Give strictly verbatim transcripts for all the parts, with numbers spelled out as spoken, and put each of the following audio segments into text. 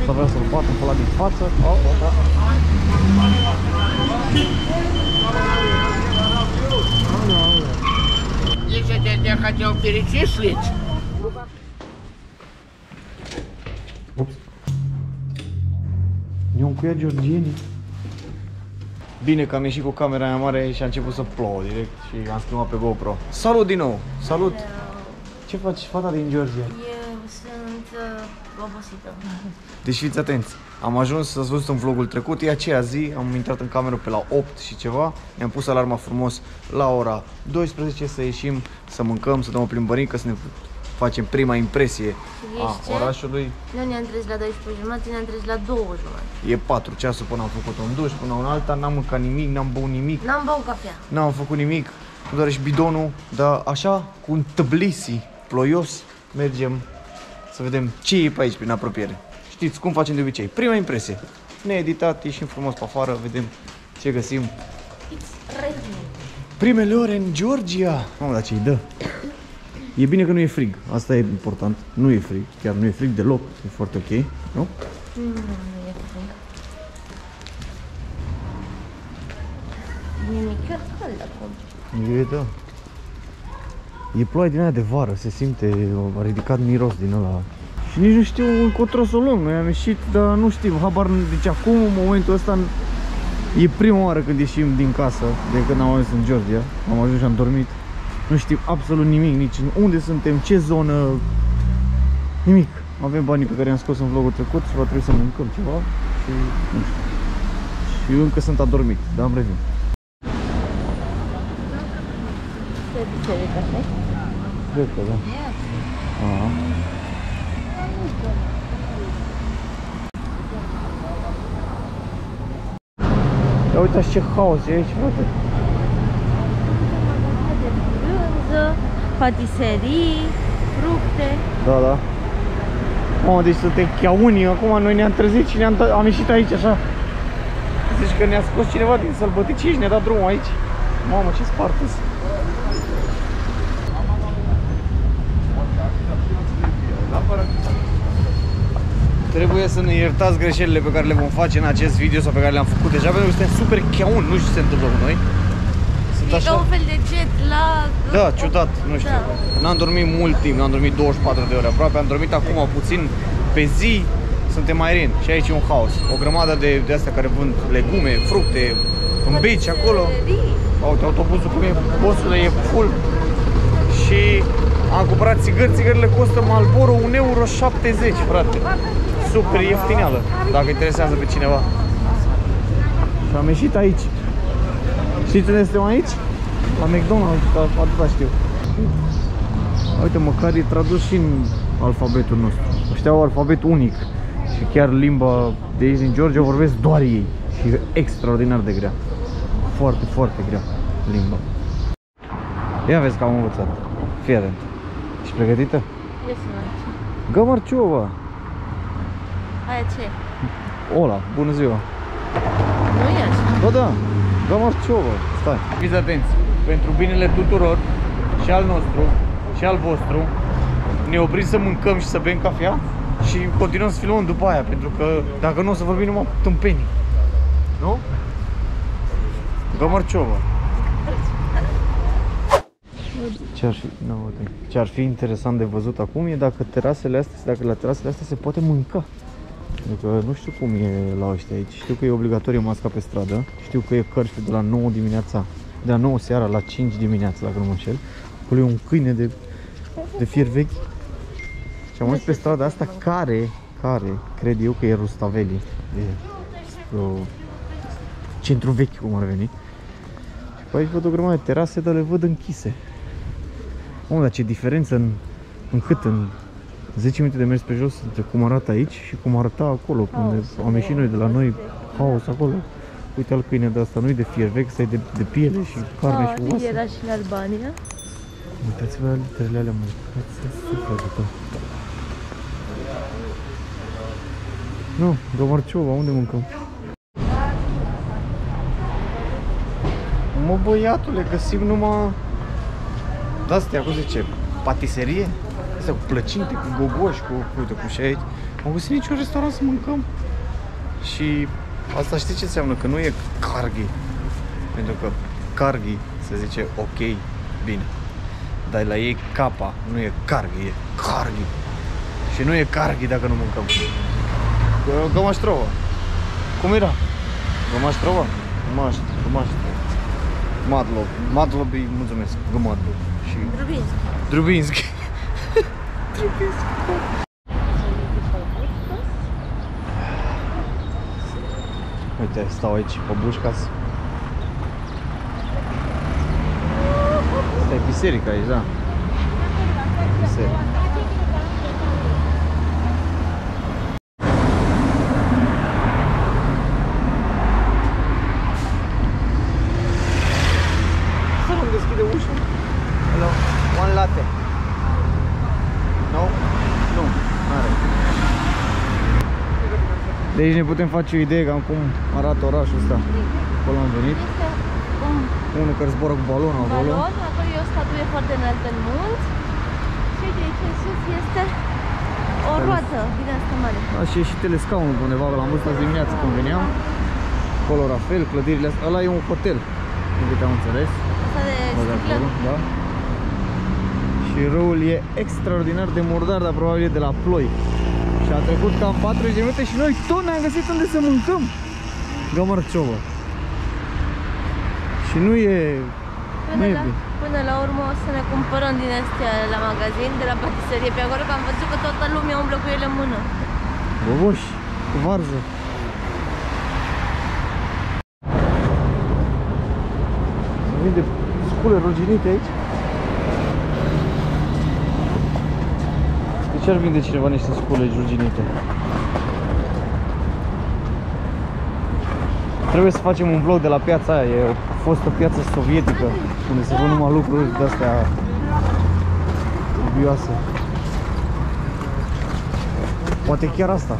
ăsta vrea să-l bată pe ăla din față. Oh, oh, da. Если я хотел перечислить. Ups. Ne-au încuiat georgienii. Bine că am ieșit cu camera aia mare și a început să plouă direct și am schimbat pe GoPro. Salut din nou! Salut! Hello. Ce faci, fata din Georgia? Eu sunt uh, obosită. Deci fiți atenți, am ajuns, ați văzut în vlogul trecut, e aceea zi, am intrat în cameră pe la opt și ceva, ne-am pus alarma frumos la ora douăsprezece să ieșim, să mâncăm, să dăm o plimbărică, să ne facem prima impresie a orașului. Nu ne-am trezit la douăsprezece jumătate, ne-am trezit la două jumătate. E patru ceasuri până am făcut un duș, până un alta, n-am mâncat nimic, n-am băut nimic. N-am băut cafea. N-am făcut nimic, doar și bidonul, dar așa, cu un Tbilisi ploios, mergem să vedem ce e pe aici prin apropiere. Știți cum facem de obicei, prima impresie, needitat, ieșim frumos pe afară, vedem ce găsim. Primele ore în Georgia. Mamă, dar ce-i dă? E bine că nu e frig, asta e important, nu e frig, chiar nu e frig deloc, e foarte ok, nu? Nu, nu e frig. Nimic cald acum. E, da. E ploaie din aia de vară, se simte, a ridicat miros din ăla. Și nici nu știu încotro să o luăm, noi am ieșit, dar nu știu, habar, deci acum, în momentul ăsta, e prima oară când ieșim din casă, de când am ajuns în Georgia, am ajuns și am dormit. Nu știm absolut nimic, nici unde suntem, ce zonă, nimic. Avem banii pe care i-am scos în vlogul trecut și va trebui să mâncăm ceva și nu știu. Și eu încă sunt adormit, dar am revin. Cred că da. Aha. Ia uitați ce haos e aici, frate. Brânză, patiserii, fructe. Da, da. Mamă, deci suntem cheaunii, acum noi ne-am trezit și ne-am am ieșit aici așa. Zici că ne-a scos cineva din sălbăticie și ne-a dat drumul aici. Mamă, ce spartă-s. Trebuie să ne iertați greșelile pe care le vom face în acest video sau pe care le-am făcut deja, pentru că suntem super cheauni, nu știu ce se întâmplă cu noi. Sunt E așa... ca un fel de jet lag. Da, ciudat, nu știu. Da. N-am dormit mult timp, n-am dormit douăzeci și patru de ore aproape, am dormit acum puțin pe zi, suntem mai ren și aici e un haos. O grămadă de, de astea care vând legume, fructe, în beci acolo. Uite, autobuzul cum e, bosule, e full. Și am cumpărat țigări, țigările costă Marlboro un euro șaptezeci, frate. Super ieftineală, dacă interesează pe cineva. Și am ieșit aici. Știți unde suntem aici? La McDonald's, atâta știu. Uite, măcar e tradus și în alfabetul nostru. Ăștia au alfabet unic. Și chiar limba de aici din Georgia vorbesc doar ei. Și e extraordinar de grea. Foarte, foarte grea limba. Ia vezi că am învățat. Fii atent. Ești pregătită? Ia să văd. Gămărciova. Aia ce? Ola, bună ziua. Nu e așa. Ba da, Gămărciova. Stai. Fiți atenți. Pentru binele tuturor, și al nostru, și al vostru, ne oprim să mâncăm și să bem cafea și continuăm să filmăm după aia, pentru că dacă nu o să vorbim numai tâmpenii. Nu? Gămărciova. Ce ar fi, no, ce ar fi interesant de văzut acum e dacă terasele astea, dacă la terasele astea se poate mânca. Adică nu știu cum e la ăștia aici. Știu că e obligatorie masca pe stradă. Știu că e curfew de la nouă dimineața, de la nouă seara la cinci dimineața, dacă nu mă înșel. Acolo e un câine de, de fier vechi. Și am ajuns pe strada asta care, care, cred eu că e Rustaveli. E o centru vechi, cum ar veni. Și pe aici văd o grămadă de terase, dar le văd închise. Mamă, dar ce diferență în, în cât? În zece minute de mers pe jos între cum arată aici și cum arăta acolo, unde am ieșit noi de la noi, haos acolo. Uite al câine de asta, nu-i de fier vechi, ăsta e de, de piele și carne Ah, și oase. era și în Albania. Uitați-vă la literele alea, mâncați sufletul. Nu, Gămărciova, unde mâncăm? Mă, băiatule, găsim numai de-astea, cum zice, patiserie? Astea cu plăcinte, cu gogoși, cu, uite, cu și aici. Am găsit niciun restaurant să mâncăm. Și asta știi ce înseamnă? Că nu e Carghi. Pentru că Carghi se zice ok, bine. Dar la ei capa, nu e Carghi, e Carghi. Și nu e Carghi dacă nu mâncăm. Gămaștrova. Cum era? Gămaștrova? Gămaștrova. Gămaștrova. Madlov. Madlov îi mulțumesc. Gămadlov. Și... Drubinski. Drubinski. Drubinski. Uite, stau aici pe Bușcas. Asta e biserica aici, da. Biserica. Să nu-mi deschide ușa? Hello, one latte. No? Nu, n-are. De aici ne putem face o idee cam cum arată orașul ăsta. Acolo am venit. Unul care zboară cu balonul acolo. Balon, acolo e o statuie foarte înaltă în munți. Și uite aici în sus este o roată din asta mare. Da, și e și telescaunul pe undeva, l-am văzut azi dimineață când veneam. Acolo la fel, clădirile astea. Ăla e un hotel, din câte am înțeles. Asta de sticlă. Da. Și râul e extraordinar de murdar, dar probabil e de la ploi. Și a trecut cam patruzeci de minute și noi tot ne-am găsit unde să mâncăm. Gămărciovă. Și nu e... Până, nu e la, bine. până la urmă o să ne cumpărăm din astea la magazin, de la patiserie pe acolo, că am văzut că toată lumea umblă cu ele în mână. Boboși, cu varză. Se vinde scule ruginite aici. De ce ar vinde cineva niște scule ruginite? Trebuie să facem un vlog de la piața aia, e a fost o piață sovietică, unde se vând numai lucruri de-astea dubioase. Poate chiar asta.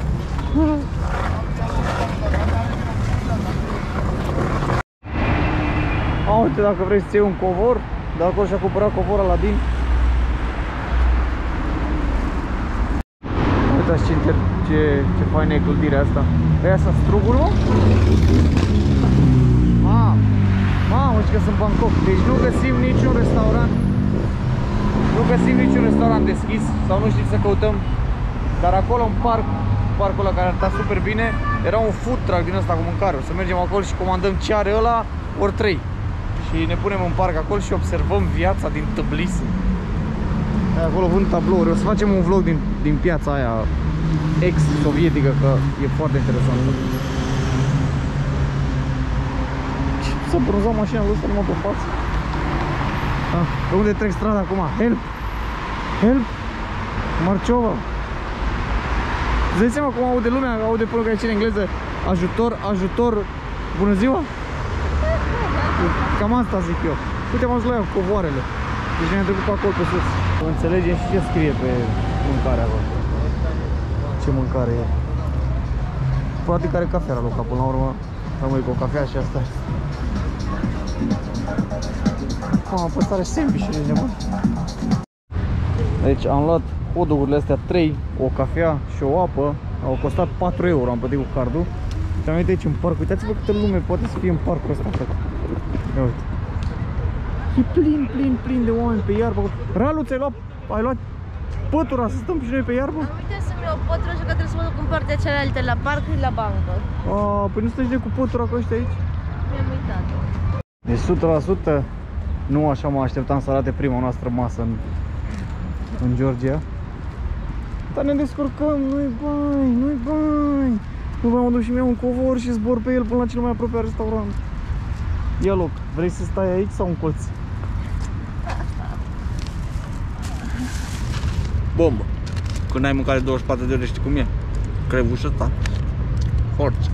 A, uite, dacă vrei să-ți iei un covor, de acolo și-a cumpărat covor Aladin. Uitați ce, ce, ce faină e clădirea asta. Pe asta struguri, mă? Mamă, mamă, zici că sunt Bangkok. Deci nu găsim niciun restaurant. Nu găsim niciun restaurant deschis. Sau nu știm să căutăm. Dar acolo în parc, parcul ăla care arăta super bine, era un food truck din ăsta cu mâncare. O să mergem acolo și comandăm ce are ăla, ori trei. Și ne punem în parc acolo și observăm viața din Tbilisi. Acolo vând tablouri. O să facem un vlog din, din piața aia ex-sovietică, că e foarte interesantă. S-a brunzat mașina lui ăsta numai pe față. Ah, pe unde trec strada acum? Help! Help! Marciova! Îți dai seama cum aude lumea? Aude până că aici în engleză ajutor, ajutor, bună ziua! Cam asta zic eu. Uite, am ajuns la ea cu covoarele. Deci ne-am trecut pe acolo pe sus. Înțelegem și ce scrie pe mâncarea acolo. Ce mâncare e. Practic are cafea la loc, până la urmă rămâi cu o cafea și asta. Mamă, pe stare sandwich-uri nebun. Deci am luat hot-dog-urile astea trei, o cafea și o apă. Au costat patru euro, am plătit cu cardul. Și am venit aici în parc. Uitați-vă câtă lume poate să fie în parcul ăsta, frate. Ia uite. E plin, plin, plin de oameni pe iarbă. Ralu, ți-ai luat, ai luat pătura să stăm și noi pe iarbă? Am uitat să-mi iau pătură și că trebuie să mă duc în partea cealaltă, la parc și la bancă. A, păi nu stai de cu pătura cu ăștia aici? Mi-am uitat. Deci o sută la sută nu așa mă așteptam să arate prima noastră masă în, în Georgia. Dar ne descurcăm, nu-i bani, nu-i bani. Nu vreau mă duc și-mi iau un covor și zbor pe el până la cel mai apropiat restaurant. Ia loc, vrei să stai aici sau în colț? Bombă! Când ai mâncare douăzeci și patru de ore, știi cum e? Crevușă ta. Forță!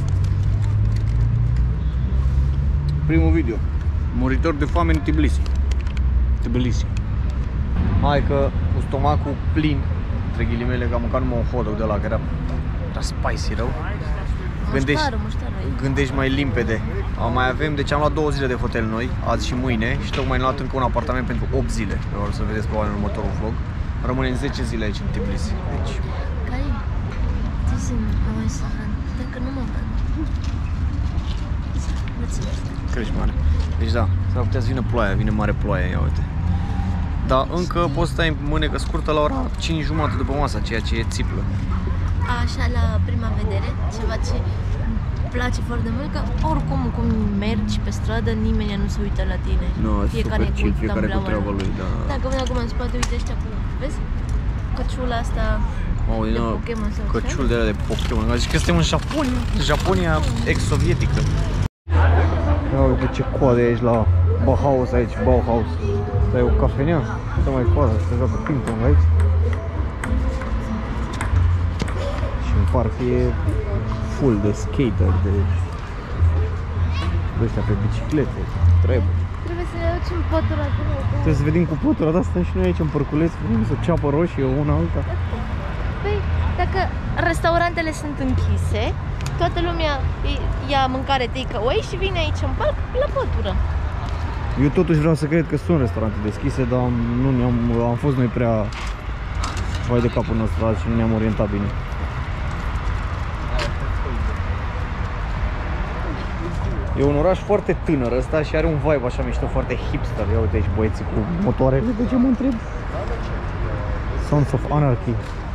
Primul video. Muritor de foame în Tbilisi. Tbilisi. Hai că cu stomacul plin, între ghilimele, că am mâncat numai un hot-dog de ăla, că era, era spicy rău. Gândești, Muștară, muștară. gândești mai limpede. Mai avem, deci am luat două zile de hotel noi, azi și mâine, și tocmai ne-am luat încă un apartament pentru opt zile. O să vedeți probabil în următorul vlog. Rămânem zece zile aici în Tbilisi. Deci, Dați-mi mai sahan, dacă nu mă văd. Mulțumesc. Crești mare. Deci da, s-ar putea să vină ploaia, vine mare ploaie, ia uite. Dar încă poți să stai în mânecă scurtă la ora cinci jumate după masa, ceea ce e țiplă. Așa la prima vedere, ceva ce îmi place foarte mult, că oricum cum mergi pe stradă, nimeni nu se uită la tine. No, fiecare super chill, cu fiecare cu tablaua treaba lui, da. Dacă vine acum în spate, uite ăștia cu, vezi? Căciula asta Mamă, de din nou, Pokémon sau căciul de alea de Pokémon. Zici că suntem în Japonia, Japonia ex-sovietică. Ia uite ce coadă e aici la Bauhaus aici, Bauhaus. Asta e o cafenea, stă mai coadă, se joacă ping-pong aici. Și în parc e full de skater, de de ăștia pe biciclete, trebuie. Trebuie să ne ducem pătura acolo. Trebuie să vedem cu pătura, dar stăm și noi aici în parculeț, vedem să ceapă roșie una alta. Păi, dacă restaurantele sunt închise, toată lumea ia mâncare takeaway și vine aici în parc la pătură. Eu totuși vreau să cred că sunt restaurante deschise, dar nu ne-am, am fost noi prea vai de capul nostru și nu ne-am orientat bine. E un oraș foarte tânăr ăsta și are un vibe așa mișto, foarte hipster. Ia uite aici băieții cu motoare. De ce mă întreb? Sons of Anarchy.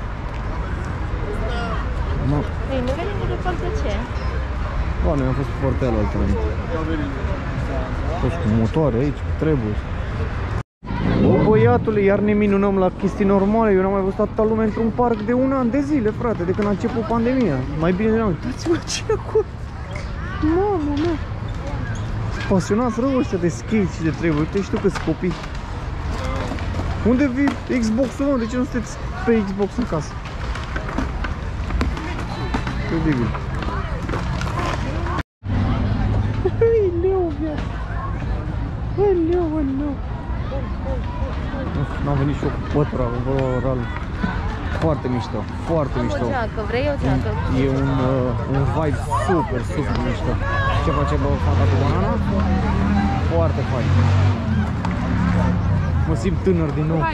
No. Ei, nu venim de departe aceea. Bă, noi am fost pe partea aia altă. Toți cu motoare aici, cu treburi. Bă, băiatule, iar ne minunăm la chestii normale. Eu n-am mai văzut atâta lume într-un parc de un an de zile, frate, de când a început pandemia. Mai bine ne-am uitați-vă ce acolo. Mamă, mă. Pasionați rău ăștia de skate și de treburi. Uite, știu că sunt copii. Unde vii Xbox-ul, mă? De ce nu sunteți pe Xbox în casă? Credibil. Hei, leu, viață. Hei, leu, hei, leu. N-am venit și eu cu pătura, cu oral. Foarte mișto, foarte Am mișto. o geacă, vrei o geacă? E un, uh, un vibe super, super mișto. Ce face bă, fata cu banana? Foarte fain. Mă simt tânăr din nou.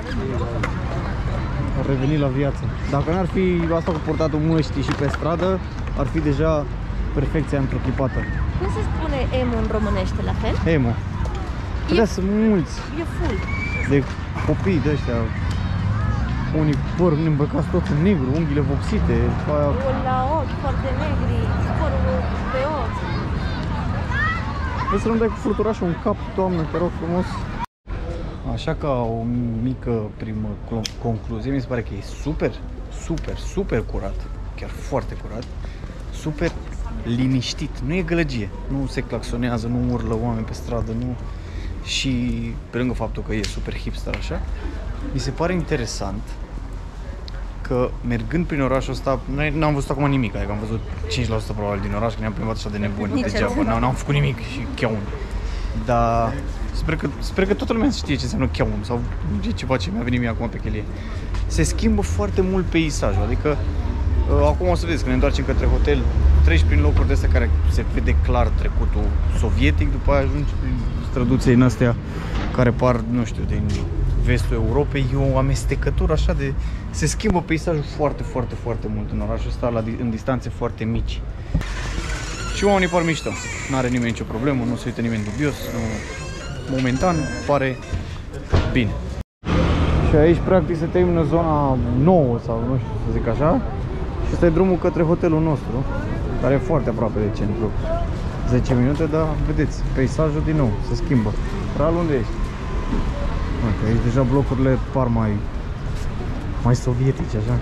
Am revenit la viață. Dacă n-ar fi asta cu purtatul măștii și pe stradă, ar fi deja perfecția întruchipată. Cum se spune emo în românește, la fel? Emo. Da, sunt mulți E full. de copii de ăștia. Unii păr îmbrăcați toți în negru, unghiile vopsite, aia... La ochi, foarte negri, părul pe ochi. Vrei să nu dai cu furturașul în cap, doamnă, te rog frumos. Așa ca o mică primă concluzie, mi se pare că e super, super, super curat, chiar foarte curat, super liniștit, nu e gălăgie, nu se claxonează, nu urlă oameni pe stradă, nu... Și pe lângă faptul că e super hipster așa, mi se pare interesant că mergând prin orașul ăsta, n-am văzut acum nimic, adică am văzut cinci la sută probabil din oraș, că ne-am plimbat așa de nebuni, degeaba, n-am făcut nimic și cheaun. Dar sper că, sper că toată lumea știe ce înseamnă cheaun sau e ceva ce mi-a venit mie acum pe chelie. Se schimbă foarte mult peisajul, adică acum o să vedeți, când ne întoarcem către hotel, treci prin locuri de astea care se vede clar trecutul sovietic, după aia ajungi prin străduțe din astea care par, nu știu, din vestul Europei, e o amestecătură așa de... Se schimbă peisajul foarte, foarte, foarte mult în orașul ăsta, la, în distanțe foarte mici. Și oamenii par mișto, n-are nimeni nicio problemă, nu se uită nimeni dubios, nu... momentan pare bine. Și aici practic se termină zona nouă sau nu știu să zic așa. Și ăsta e drumul către hotelul nostru, care e foarte aproape de centru. zece minute, dar vedeți, peisajul din nou se schimbă. Ral, unde ești? Ok, aici deja blocurile par mai mai sovietice, așa.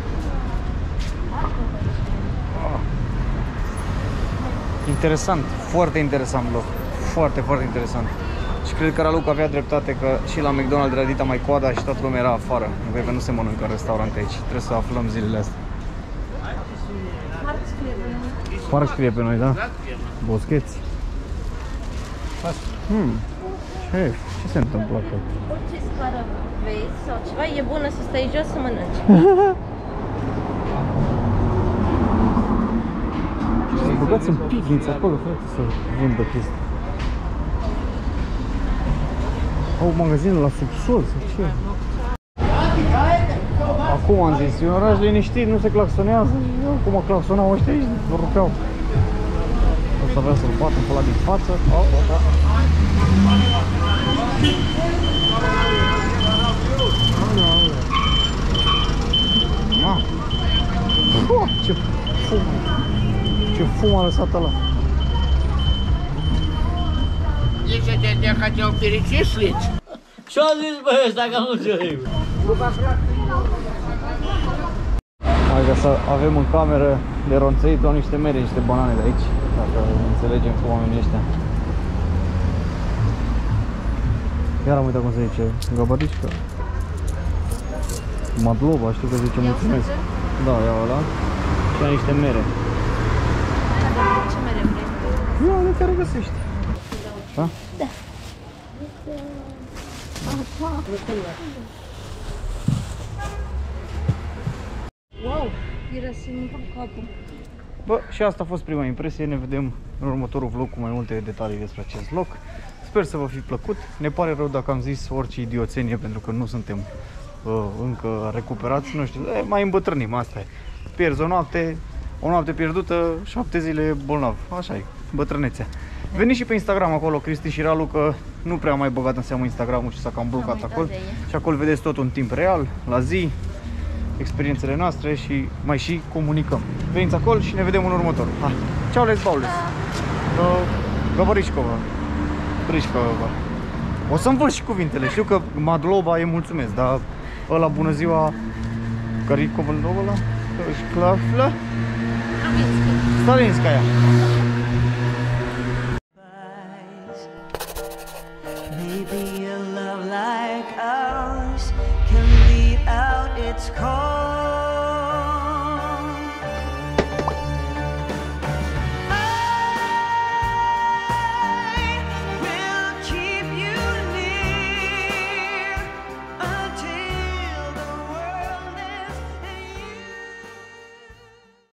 Ah. Interesant, foarte interesant loc. Foarte, foarte interesant. Și cred că Raluca avea dreptate că și la McDonald's era dita mai coada și toată lumea era afară. Nu cred că nu se mănâncă în restaurante aici. Trebuie să aflăm zilele astea. Parc scrie pe noi, da? Boscheți. Hmm. Șef, ce se întâmplă acolo? Orice scară vezi sau ceva, e bună să stai jos să mănânci. Să băgați în pivniță acolo, frate, să vândă chestii. Au magazinul la subsol sau ce? Acum am zis, e un oraș liniștit, nu se claxonează. Cum mă claxonau ăștia aici, nu rupeau. O să avea să-l bată pe ăla din față. Oh, oh, da. Ma. Oh, ce fum! Ce fum a lăsat ăla! Zice de de că te-au fericit slici. Ce-a zis bă ăsta că nu înțeleg? Hai că să avem în cameră de ronțăit au niște mere, niște banane de aici. Dacă înțelegem cum oamenii ăștia. Iar am uitat cum se zice, gabarișca. Madlova, știu că zice mulțumesc. Da, ia ăla. Și ia niște mere. Ce mere vrei? Ia de care găsești. Da? Da. Wow, era să-mi fac capul. Bă, și asta a fost prima impresie, ne vedem în următorul vlog cu mai multe detalii despre acest loc. Sper să vă fi plăcut, ne pare rău dacă am zis orice idioțenie pentru că nu suntem uh, încă recuperați, nu știu, e, mai îmbătrânim, asta e. Pierzi o noapte, o noapte pierdută, șapte zile bolnav, așa e, bătrânețea. Veniți și pe Instagram acolo, Cristi și Ralu, că nu prea am mai băgat în seamă Instagramul și s-a cam blocat acolo. Și acolo vedeți tot în timp real, la zi, experiențele noastre și mai și comunicăm. Veniți acolo și ne vedem în următorul. Ha. Ceau, les baules! Gabarișcova! Brișcova! O să învăț și cuvintele. Știu că Madloba e mulțumesc, dar ăla bună ziua... Care-i cuvântul ăla? Șclaflă? Stalinskaya!